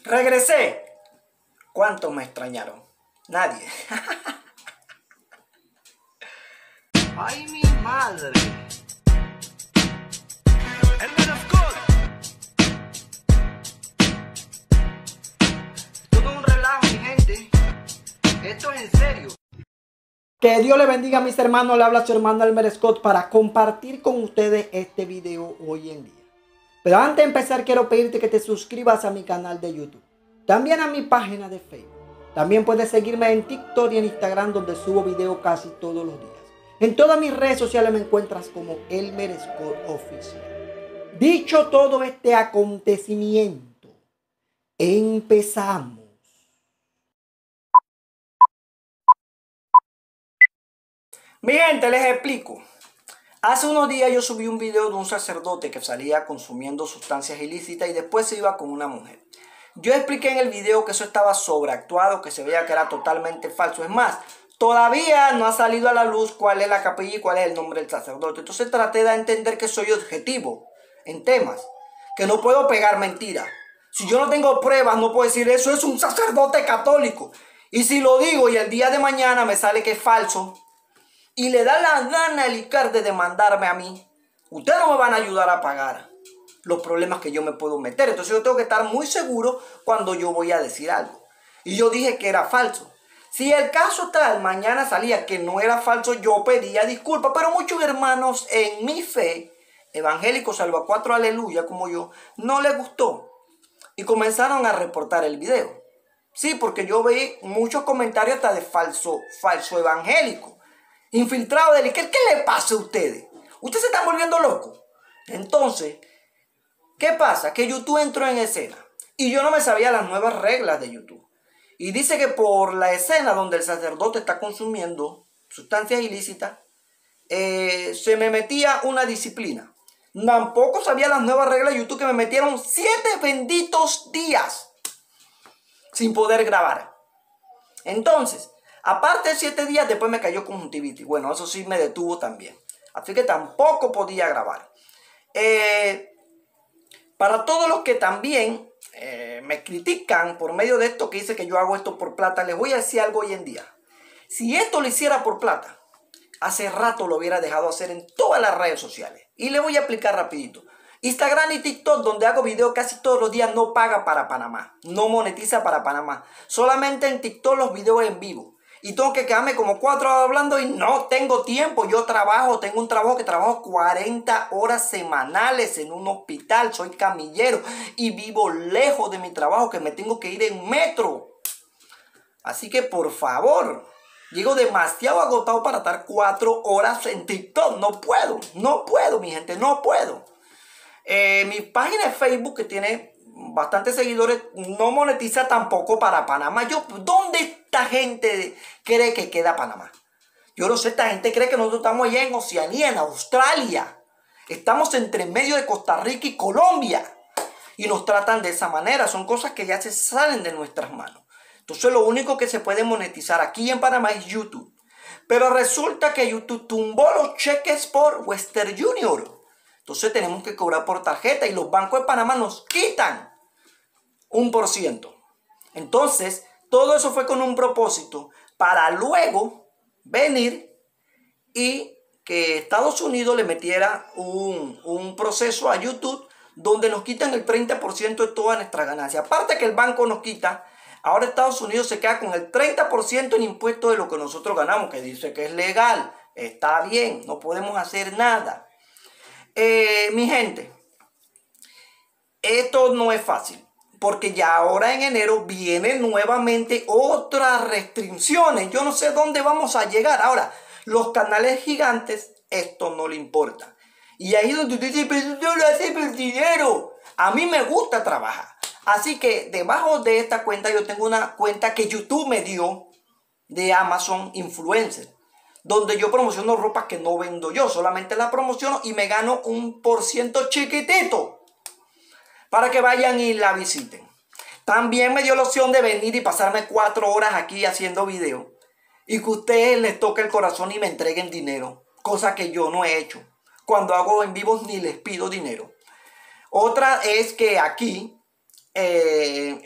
Regresé. ¿Cuántos me extrañaron? Nadie. ¡Ay, mi madre! ¡El Merescot! Todo un relajo, mi gente. Esto es en serio. Que Dios le bendiga a mis hermanos. Le habla su hermano Elmer Scott para compartir con ustedes este video hoy en día. Pero antes de empezar quiero pedirte que te suscribas a mi canal de YouTube. También a mi página de Facebook. También puedes seguirme en TikTok y en Instagram, donde subo videos casi todos los días. En todas mis redes sociales me encuentras como Elmer Scott Oficial. Dicho todo este acontecimiento, empezamos. Mi gente, les explico. Hace unos días yo subí un video de un sacerdote que salía consumiendo sustancias ilícitas y después se iba con una mujer. Yo expliqué en el video que eso estaba sobreactuado, que se veía que era totalmente falso. Es más, todavía no ha salido a la luz cuál es la capilla y cuál es el nombre del sacerdote. Entonces traté de entender que soy objetivo en temas, que no puedo pegar mentiras. Si yo no tengo pruebas, no puedo decir eso es un sacerdote católico. Y si lo digo y el día de mañana me sale que es falso, y le da la gana al ICAR de demandarme a mí, ustedes no me van a ayudar a pagar los problemas que yo me puedo meter. Entonces yo tengo que estar muy seguro cuando yo voy a decir algo. Y yo dije que era falso. Si el caso tal mañana salía que no era falso, yo pedía disculpas. Pero muchos hermanos en mi fe, evangélicos salva cuatro aleluya como yo, no les gustó. Y comenzaron a reportar el video. Sí, porque yo vi muchos comentarios hasta de falso evangélico. Infiltrado de ¿qué le pasa a ustedes? Ustedes se están volviendo locos. Entonces, ¿qué pasa? Que YouTube entró en escena y yo no me sabía las nuevas reglas de YouTube. Y dice que por la escena donde el sacerdote está consumiendo sustancias ilícitas, se me metía una disciplina. Tampoco sabía las nuevas reglas de YouTube, que me metieron 7 benditos días sin poder grabar. Entonces, aparte de 7 días, después me cayó conjuntivitis. Bueno, eso sí me detuvo también. Así que tampoco podía grabar. Para todos los que también me critican por medio de esto, que dice que yo hago esto por plata, les voy a decir algo hoy en día. Si esto lo hiciera por plata, hace rato lo hubiera dejado hacer en todas las redes sociales. Y le voy a explicar rapidito. Instagram y TikTok, donde hago videos casi todos los días, no paga para Panamá. No monetiza para Panamá. Solamente en TikTok los videos en vivo. Y tengo que quedarme como 4 horas hablando y no tengo tiempo. Yo tengo un trabajo que trabajo 40 horas semanales en un hospital. Soy camillero y vivo lejos de mi trabajo, que me tengo que ir en metro. Así que por favor, llego demasiado agotado para estar 4 horas en TikTok. No puedo, mi gente, no puedo. Mi página de Facebook, que tiene bastantes seguidores, no monetiza tampoco para Panamá. ¿Dónde esta gente cree que queda Panamá? Yo no sé, esta gente cree que nosotros estamos allá en Oceanía, en Australia. Estamos entre medio de Costa Rica y Colombia. Y nos tratan de esa manera. Son cosas que ya se salen de nuestras manos. Entonces lo único que se puede monetizar aquí en Panamá es YouTube. Pero resulta que YouTube tumbó los cheques por Western Junior. Entonces tenemos que cobrar por tarjeta y los bancos de Panamá nos quitan 1%. Entonces, todo eso fue con un propósito para luego venir y que Estados Unidos le metiera un proceso a YouTube donde nos quitan el 30% de toda nuestra ganancia. Aparte que el banco nos quita, ahora Estados Unidos se queda con el 30% en impuestos de lo que nosotros ganamos, que dice que es legal. Está bien, no podemos hacer nada. Mi gente, esto no es fácil, porque ya ahora en enero vienen nuevamente otras restricciones. Yo no sé dónde vamos a llegar. Ahora, los canales gigantes, esto no le importa. Y ahí donde usted dice, pero yo lo hace por dinero. A mí me gusta trabajar. Así que debajo de esta cuenta yo tengo una cuenta que YouTube me dio de Amazon Influencer, donde yo promociono ropa que no vendo yo, solamente la promociono y me gano un % chiquitito para que vayan y la visiten. También me dio la opción de venir y pasarme 4 horas aquí haciendo video y que ustedes les toque el corazón y me entreguen dinero, cosa que yo no he hecho. Cuando hago en vivos ni les pido dinero. Otra es que aquí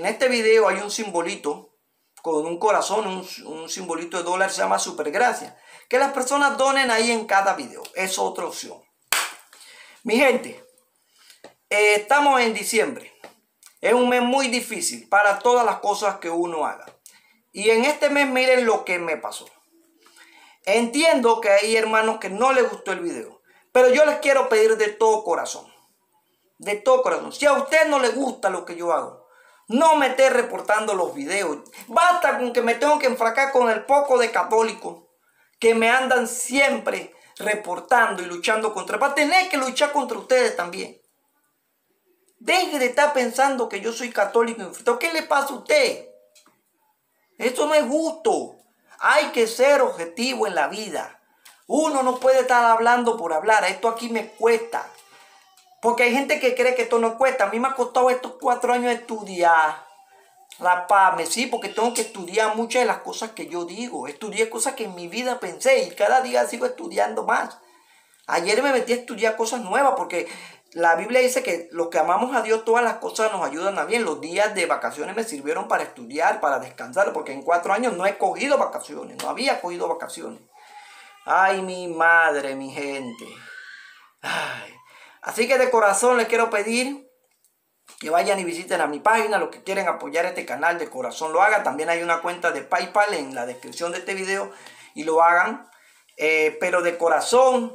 en este video hay un simbolito con un corazón, un simbolito de dólar, se llama Supergracia. Que las personas donen ahí en cada video. Es otra opción. Mi gente, estamos en diciembre. Es un mes muy difícil para todas las cosas que uno haga. Y en este mes miren lo que me pasó. Entiendo que hay hermanos que no les gustó el video. Pero yo les quiero pedir de todo corazón. De todo corazón. Si a usted no le gusta lo que yo hago, no me esté reportando los videos. Basta con que me tengo que enfracar con el poco de católicos que me andan siempre reportando y luchando contra. Va a tener que luchar contra ustedes también. Deje de estar pensando que yo soy católico infiltrado. ¿Qué le pasa a usted? Esto no es justo. Hay que ser objetivo en la vida. Uno no puede estar hablando por hablar. Esto aquí me cuesta. Porque hay gente que cree que esto no cuesta. A mí me ha costado estos 4 años estudiar. Raparme, sí, porque tengo que estudiar muchas de las cosas que yo digo. Estudié cosas que en mi vida pensé y cada día sigo estudiando más. Ayer me metí a estudiar cosas nuevas porque la Biblia dice que los que amamos a Dios, todas las cosas nos ayudan a bien. Los días de vacaciones me sirvieron para estudiar, para descansar, porque en 4 años no he cogido vacaciones, no había cogido vacaciones. Ay, mi madre, mi gente. Ay. Así que de corazón les quiero pedir que vayan y visiten a mi página. Los que quieren apoyar este canal, de corazón lo hagan. También hay una cuenta de PayPal en la descripción de este video y lo hagan. Pero de corazón,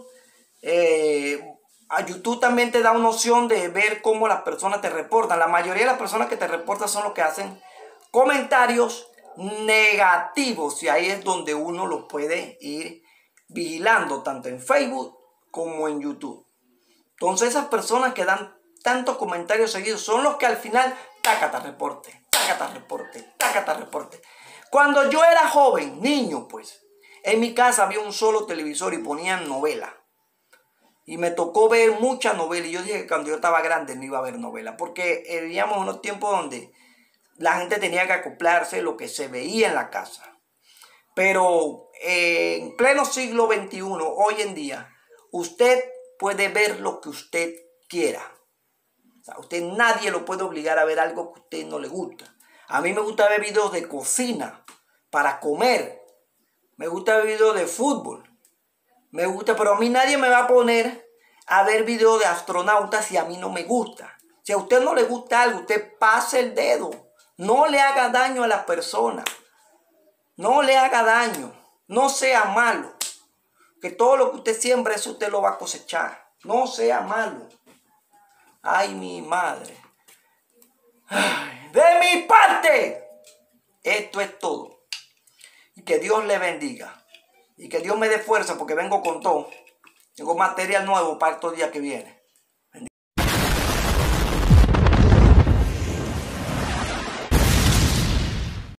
a YouTube también te da una opción de ver cómo las personas te reportan. La mayoría de las personas que te reportan son los que hacen comentarios negativos. Y ahí es donde uno los puede ir vigilando, tanto en Facebook como en YouTube. Entonces esas personas que dan tantos comentarios seguidos son los que al final, tácata reporte, tácata reporte, tácata reporte. Cuando yo era joven, niño pues, en mi casa había un solo televisor y ponían novela. Y me tocó ver muchas novelas. Y yo dije que cuando yo estaba grande no iba a ver novelas. Porque vivíamos en unos tiempos donde la gente tenía que acoplarse a lo que se veía en la casa. Pero en pleno siglo XXI, hoy en día, usted puede ver lo que usted quiera. O sea, usted nadie lo puede obligar a ver algo que a usted no le gusta. A mí me gusta ver videos de cocina para comer. Me gusta ver videos de fútbol. Me gusta, pero a mí nadie me va a poner a ver videos de astronautas si a mí no me gusta. Si a usted no le gusta algo, usted pase el dedo. No le haga daño a la persona. No le haga daño. No sea malo. Que todo lo que usted siembra, eso usted lo va a cosechar. No sea malo. Ay, mi madre. Ay, de mi parte, esto es todo. Y que Dios le bendiga. Y que Dios me dé fuerza porque vengo con todo. Tengo material nuevo para estos días que vienen.